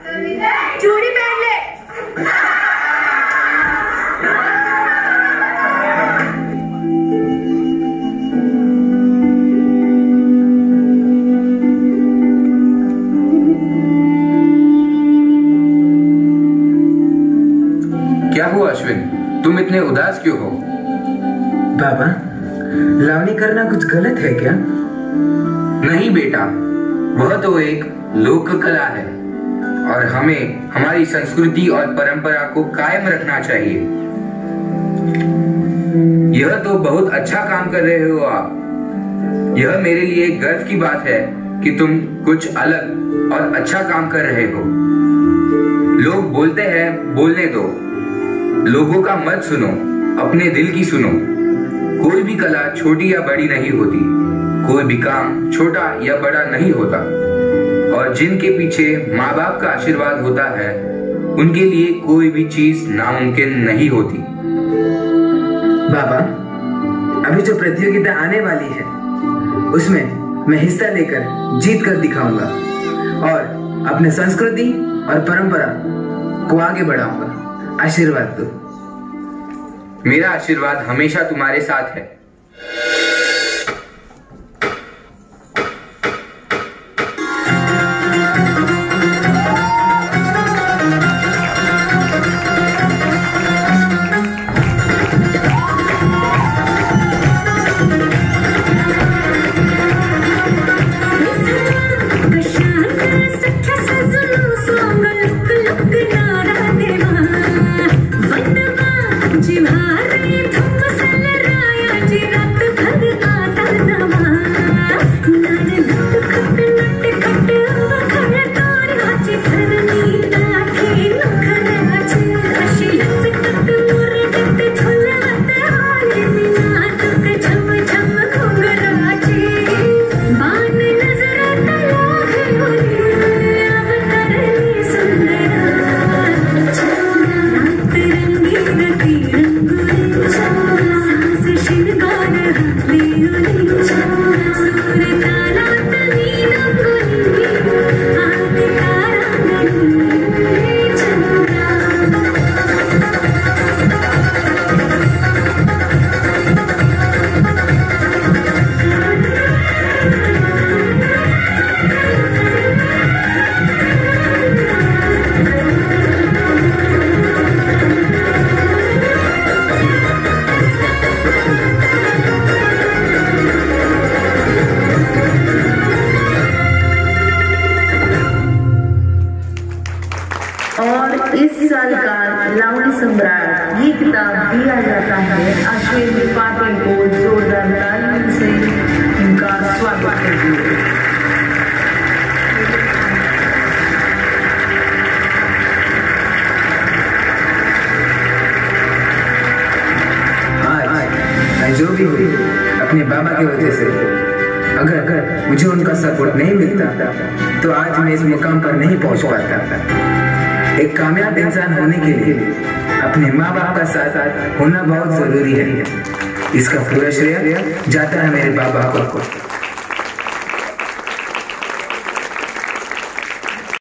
चूड़ी पहन ले। क्या हुआ अश्विन, तुम इतने उदास क्यों हो? बाबा, लावणी करना कुछ गलत है क्या? नहीं बेटा, वह तो एक लोक कला है और हमें हमारी संस्कृति और परंपरा को कायम रखना चाहिए। यह तो बहुत अच्छा काम कर रहे हो आप। यह मेरे लिए गर्व की बात है कि तुम कुछ अलग और अच्छा काम कर रहे हो। लोग बोलते हैं बोलने दो, लोगों का मत सुनो, अपने दिल की सुनो। कोई भी कला छोटी या बड़ी नहीं होती, कोई भी काम छोटा या बड़ा नहीं होता, और जिनके पीछे माँ बाप का आशीर्वाद होता है उनके लिए कोई भी चीज नामुमकिन नहीं होती। बाबा, अभी जो प्रतियोगिता आने वाली है उसमें मैं हिस्सा लेकर जीत कर दिखाऊंगा और अपने संस्कृति और परंपरा को आगे बढ़ाऊंगा। आशीर्वाद दो। मेरा आशीर्वाद हमेशा तुम्हारे साथ है। और इस साल का लावणी सम्राट ये खिताब दिया जाता है अश्विन पाटिल को। जोरदार तालियों से उनका स्वागत कीजिए। आज जो भी हुई अपने बाबा की वजह से, अगर मुझे उनका सपोर्ट नहीं मिलता तो आज मैं इस मुकाम पर नहीं पहुंच पाता। एक कामयाब इंसान होने के लिए अपने माँ बाप का साथ होना बहुत जरूरी है। इसका पूरा श्रेय जाता है मेरे बाबा को।